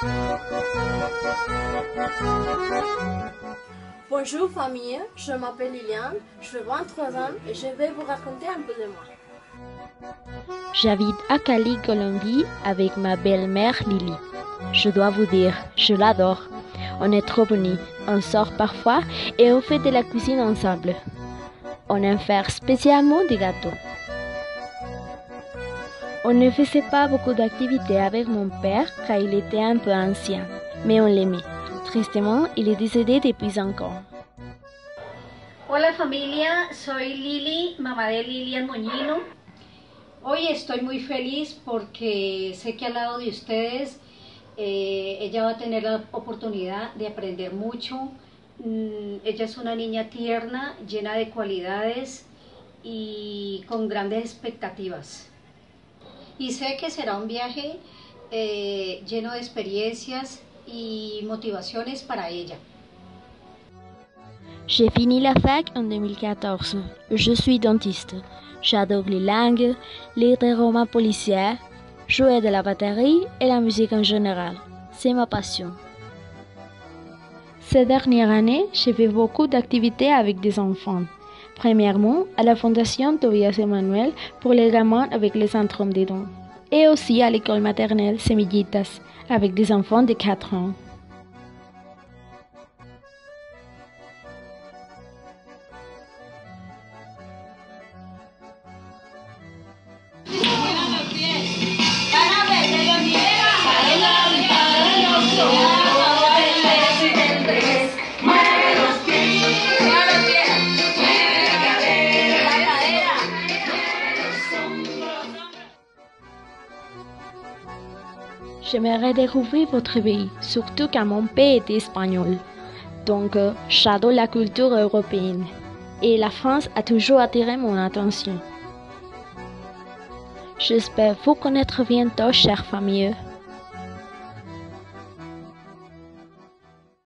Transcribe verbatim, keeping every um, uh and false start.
Bonjour famille, je m'appelle Liliane, je fais vingt-trois ans et je vais vous raconter un peu de moi. J'habite à Cali, Colombie, avec ma belle-mère Lily. Je dois vous dire, je l'adore. On est trop unis, on sort parfois et on fait de la cuisine ensemble. On aime faire spécialement des gâteaux. On ne faisait pas beaucoup d'activités avec mon père car il était un peu ancien, mais on l'aimait. Tristement, il est décédé depuis cinq ans. Hola familia, soy Lili, mamá de Lilian Moñino. Hoy estoy muy feliz porque sé que al lado de ustedes eh, ella va a tener la oportunidad de aprender mucho. Mm, ella es una niña tierna, llena de cualidades y con grandes expectativas. Y sé que será un viaje eh, lleno de experiencias y motivaciones para ella. J'ai fini la fac en deux mille quatorze. Je suis dentiste. J'adore les langues, lire des romans policiers, jouer de la batterie et la musique en général. C'est ma passion. Ces dernières années, j'ai fait beaucoup d'activités avec des enfants. Premièrement, à la Fondation Tobias Emmanuel pour les gamins avec le syndrome des Down. Et aussi à l'école maternelle Semillitas avec des enfants de quatre ans. J'aimerais découvrir votre pays, surtout car mon père était espagnol. Donc, euh, j'adore la culture européenne. Et la France a toujours attiré mon attention. J'espère vous connaître bientôt, chère famille.